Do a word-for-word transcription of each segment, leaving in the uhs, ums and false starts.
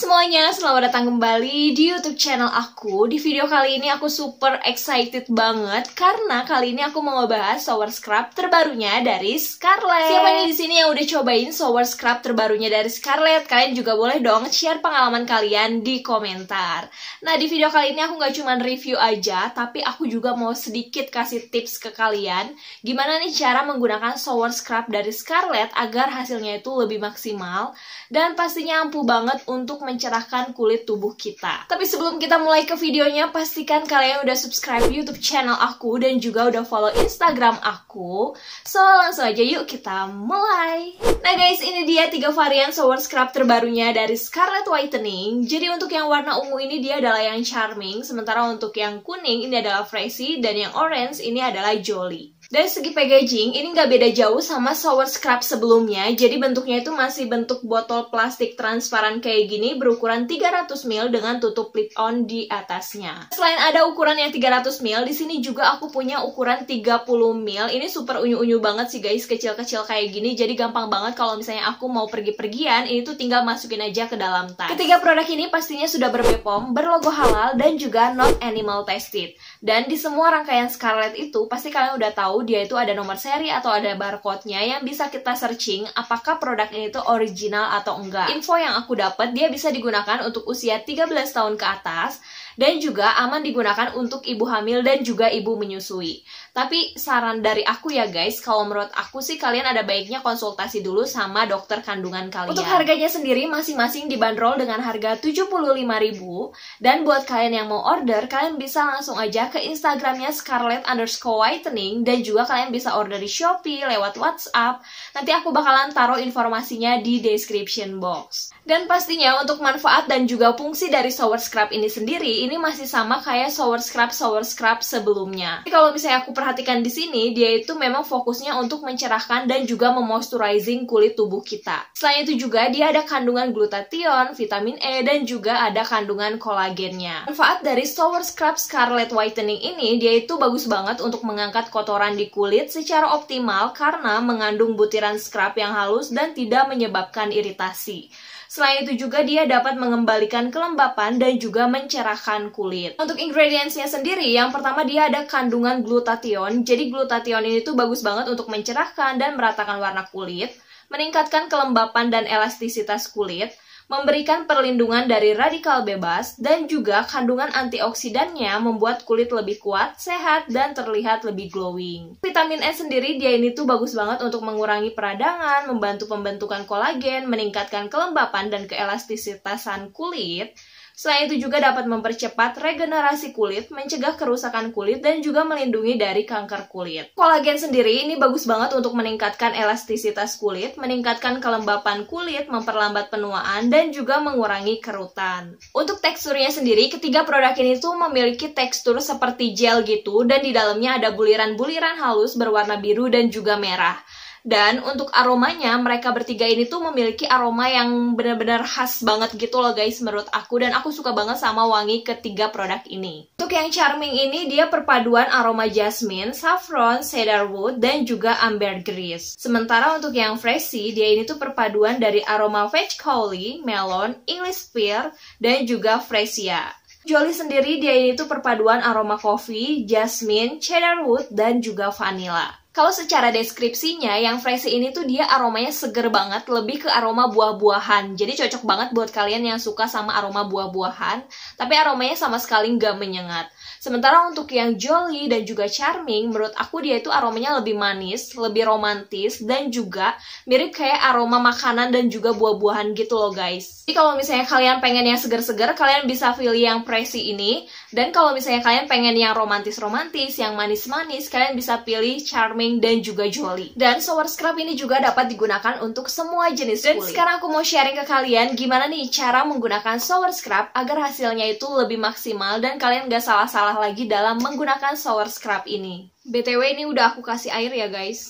semuanya, selamat datang kembali di YouTube channel aku. Di video kali ini aku super excited banget karena kali ini aku mau ngebahas shower scrub terbarunya dari Scarlett. Siapa nih di sini yang udah cobain shower scrub terbarunya dari Scarlett? Kalian juga boleh dong share pengalaman kalian di komentar. Nah, di video kali ini aku nggak cuma review aja, tapi aku juga mau sedikit kasih tips ke kalian gimana nih cara menggunakan shower scrub dari Scarlett agar hasilnya itu lebih maksimal dan pastinya ampuh banget untuk mencerahkan kulit tubuh kita. Tapi sebelum kita mulai ke videonya, pastikan kalian udah subscribe YouTube channel aku dan juga udah follow Instagram aku. So, langsung aja yuk kita mulai. Nah guys, ini dia tiga varian shower scrub terbarunya dari Scarlett Whitening. Jadi untuk yang warna ungu ini dia adalah yang charming, sementara untuk yang kuning ini adalah Freshy, dan yang orange ini adalah Jolly. Dari segi packaging, ini nggak beda jauh sama shower scrub sebelumnya. Jadi bentuknya itu masih bentuk botol plastik transparan kayak gini, berukuran tiga ratus mililiter dengan tutup lid-on di atasnya. Selain ada ukuran yang tiga ratus mililiter, di sini juga aku punya ukuran tiga puluh mililiter. Ini super unyu-unyu banget sih guys, kecil-kecil kayak gini. Jadi gampang banget kalau misalnya aku mau pergi-pergian, ini tuh tinggal masukin aja ke dalam tas. Ketiga produk ini pastinya sudah ber-B P O M, berlogo halal, dan juga not animal tested. Dan di semua rangkaian Scarlett itu, pasti kalian udah tahu dia itu ada nomor seri atau ada barcode-nya yang bisa kita searching apakah produk ini itu original atau enggak. Info yang aku dapat, dia bisa digunakan untuk usia tiga belas tahun ke atas dan juga aman digunakan untuk ibu hamil dan juga ibu menyusui. Tapi saran dari aku ya guys, kalau menurut aku sih kalian ada baiknya konsultasi dulu sama dokter kandungan kalian. Untuk harganya sendiri masing-masing dibanderol dengan harga tujuh puluh lima ribu. Dan buat kalian yang mau order, kalian bisa langsung aja ke Instagramnya Scarlett underscore whitening. Dan juga kalian bisa order di Shopee lewat WhatsApp. Nanti aku bakalan taruh informasinya di description box. Dan pastinya untuk manfaat dan juga fungsi dari shower scrub ini sendiri, ini masih sama kayak shower scrub-shower scrub sebelumnya. Jadi kalau misalnya aku perhatikan di sini, dia itu memang fokusnya untuk mencerahkan dan juga memoisturizing kulit tubuh kita. Selain itu juga dia ada kandungan glutathione, vitamin E, dan juga ada kandungan kolagennya. Manfaat dari shower scrub Scarlett Whitening ini, dia itu bagus banget untuk mengangkat kotoran di kulit secara optimal karena mengandung butiran scrub yang halus dan tidak menyebabkan iritasi. Selain itu juga dia dapat mengembalikan kelembapan dan juga mencerahkan kulit. Untuk ingredientsnya sendiri, yang pertama dia ada kandungan glutathione. Jadi glutathione ini tuh bagus banget untuk mencerahkan dan meratakan warna kulit, meningkatkan kelembapan dan elastisitas kulit, memberikan perlindungan dari radikal bebas, dan juga kandungan antioksidannya membuat kulit lebih kuat, sehat, dan terlihat lebih glowing. Vitamin E sendiri dia ini tuh bagus banget untuk mengurangi peradangan, membantu pembentukan kolagen, meningkatkan kelembapan dan keelastisitasan kulit. Selain itu juga dapat mempercepat regenerasi kulit, mencegah kerusakan kulit, dan juga melindungi dari kanker kulit. Kolagen sendiri ini bagus banget untuk meningkatkan elastisitas kulit, meningkatkan kelembapan kulit, memperlambat penuaan, dan juga mengurangi kerutan. Untuk teksturnya sendiri, ketiga produk ini tuh memiliki tekstur seperti gel gitu, dan di dalamnya ada buliran-buliran halus berwarna biru dan juga merah. Dan untuk aromanya, mereka bertiga ini tuh memiliki aroma yang benar-benar khas banget gitu loh guys menurut aku. Dan aku suka banget sama wangi ketiga produk ini. Untuk yang charming ini, dia perpaduan aroma jasmine, saffron, cedarwood, dan juga ambergris. Sementara untuk yang Freshy, dia ini tuh perpaduan dari aroma patchouli, melon, English pear, dan juga freesia. Jolly sendiri dia ini tuh perpaduan aroma coffee, jasmine, cedarwood, dan juga vanilla. Kalau secara deskripsinya, yang Freshy ini tuh dia aromanya seger banget, lebih ke aroma buah-buahan. Jadi cocok banget buat kalian yang suka sama aroma buah-buahan, tapi aromanya sama sekali nggak menyengat. Sementara untuk yang Jolly dan juga Charming, menurut aku dia itu aromanya lebih manis, lebih romantis, dan juga mirip kayak aroma makanan dan juga buah-buahan gitu loh guys. Jadi kalau misalnya kalian pengen yang seger-seger, kalian bisa pilih yang Freshy ini. Dan kalau misalnya kalian pengen yang romantis-romantis, yang manis-manis, kalian bisa pilih Charming dan juga Jolly. Dan shower scrub ini juga dapat digunakan untuk semua jenis kulit. Dan sekarang aku mau sharing ke kalian gimana nih cara menggunakan shower scrub agar hasilnya itu lebih maksimal dan kalian gak salah-salah lagi dalam menggunakan shower scrub ini. B T W ini udah aku kasih air ya guys.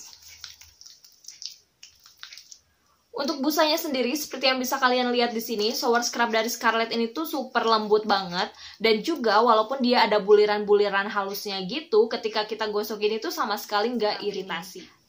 Untuk busanya sendiri, seperti yang bisa kalian lihat di sini, shower scrub dari Scarlett ini tuh super lembut banget. Dan juga walaupun dia ada buliran-buliran halusnya gitu, ketika kita gosokin itu sama sekali nggak iritasi.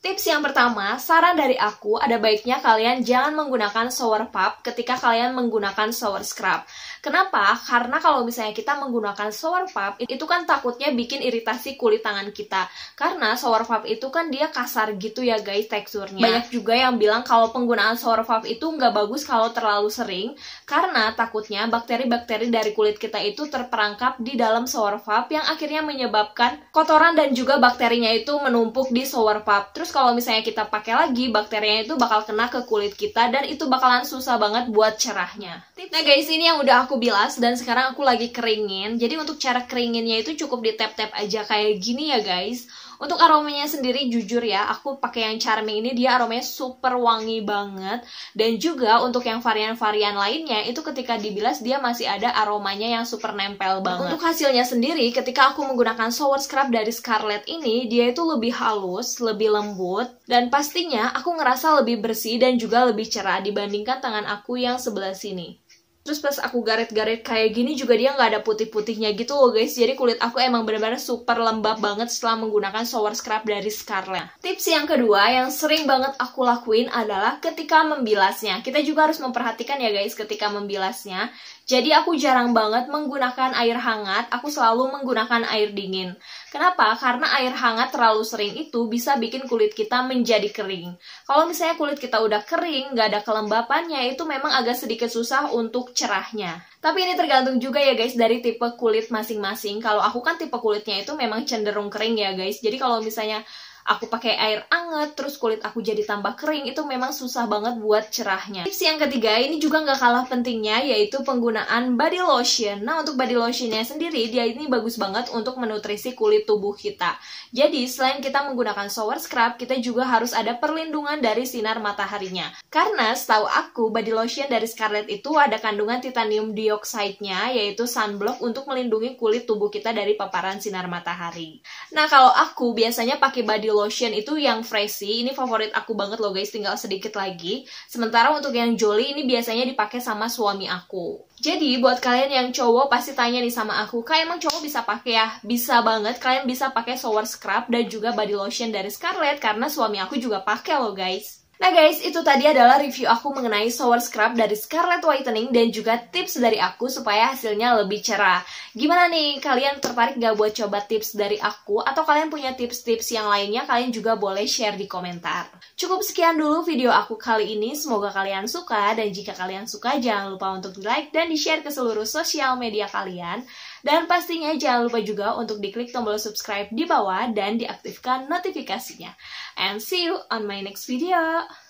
Tips yang pertama, saran dari aku, ada baiknya kalian jangan menggunakan shower puff ketika kalian menggunakan shower scrub. Kenapa? Karena kalau misalnya kita menggunakan shower puff, itu kan takutnya bikin iritasi kulit tangan kita. Karena shower puff itu kan dia kasar gitu ya guys teksturnya. Banyak juga yang bilang kalau penggunaan shower puff itu nggak bagus kalau terlalu sering, karena takutnya bakteri-bakteri dari kulit kita itu terperangkap di dalam shower puff yang akhirnya menyebabkan kotoran dan juga bakterinya itu menumpuk di shower puff. Terus kalau misalnya kita pakai lagi, bakterinya itu bakal kena ke kulit kita dan itu bakalan susah banget buat cerahnya. Nah guys, ini yang udah aku bilas dan sekarang aku lagi keringin. Jadi untuk cara keringinnya itu cukup di tap-tap aja kayak gini ya guys. Untuk aromanya sendiri jujur ya, aku pakai yang Charming ini, dia aromanya super wangi banget. Dan juga untuk yang varian-varian lainnya, itu ketika dibilas dia masih ada aromanya yang super nempel banget. Untuk hasilnya sendiri, ketika aku menggunakan shower scrub dari Scarlett ini, dia itu lebih halus, lebih lembut, dan pastinya aku ngerasa lebih bersih dan juga lebih cerah dibandingkan tangan aku yang sebelah sini. Terus pas aku garet-garet kayak gini juga dia nggak ada putih-putihnya gitu loh guys. Jadi kulit aku emang benar-benar super lembab banget setelah menggunakan shower scrub dari Scarlett. Tips yang kedua yang sering banget aku lakuin adalah ketika membilasnya. Kita juga harus memperhatikan ya guys ketika membilasnya. Jadi aku jarang banget menggunakan air hangat, aku selalu menggunakan air dingin. Kenapa? Karena air hangat terlalu sering itu bisa bikin kulit kita menjadi kering. Kalau misalnya kulit kita udah kering, nggak ada kelembapannya, itu memang agak sedikit susah untuk cerahnya. Tapi ini tergantung juga ya guys dari tipe kulit masing-masing. Kalau aku kan tipe kulitnya itu memang cenderung kering ya guys. Jadi kalau misalnya aku pakai air anget, terus kulit aku jadi tambah kering, itu memang susah banget buat cerahnya. Tips yang ketiga, ini juga nggak kalah pentingnya, yaitu penggunaan body lotion. Nah, untuk body lotionnya sendiri, dia ini bagus banget untuk menutrisi kulit tubuh kita. Jadi, selain kita menggunakan shower scrub, kita juga harus ada perlindungan dari sinar mataharinya. Karena, setahu aku, body lotion dari Scarlett itu ada kandungan titanium dioxide-nya, yaitu sunblock untuk melindungi kulit tubuh kita dari paparan sinar matahari. Nah, kalau aku biasanya pakai body lotion itu yang Freshy, ini favorit aku banget loh guys, tinggal sedikit lagi. Sementara untuk yang Jolie ini biasanya dipakai sama suami aku. Jadi buat kalian yang cowok pasti tanya nih sama aku, Kak emang cowok bisa pakai ya? Bisa banget, kalian bisa pakai shower scrub dan juga body lotion dari Scarlett karena suami aku juga pakai loh guys. Nah guys, itu tadi adalah review aku mengenai shower scrub dari Scarlett Whitening dan juga tips dari aku supaya hasilnya lebih cerah. Gimana nih, kalian tertarik gak buat coba tips dari aku? Atau kalian punya tips-tips yang lainnya, kalian juga boleh share di komentar. Cukup sekian dulu video aku kali ini, semoga kalian suka. Dan jika kalian suka, jangan lupa untuk di like dan di share ke seluruh sosial media kalian. Dan pastinya jangan lupa juga untuk diklik tombol subscribe di bawah dan diaktifkan notifikasinya. And see you on my next video.